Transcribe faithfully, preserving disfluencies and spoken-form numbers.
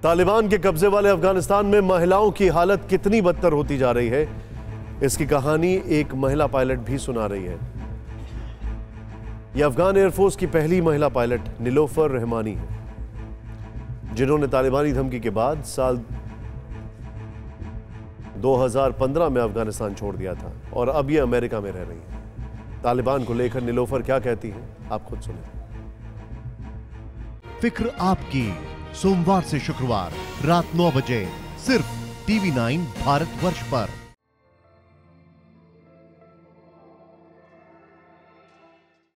तालिबान के कब्जे वाले अफगानिस्तान में महिलाओं की हालत कितनी बदतर होती जा रही है, इसकी कहानी एक महिला पायलट भी सुना रही है। यह अफगान एयरफोर्स की पहली महिला पायलट निलोफर रहमानी है, जिन्होंने तालिबानी धमकी के बाद साल दो हज़ार पंद्रह में अफगानिस्तान छोड़ दिया था और अब यह अमेरिका में रह रही है। तालिबान को लेकर निलोफर क्या कहती हैं, आप खुद सुनें। फिक्र आपकी, सोमवार से शुक्रवार रात नौ बजे सिर्फ टीवी नाइन भारतवर्ष पर।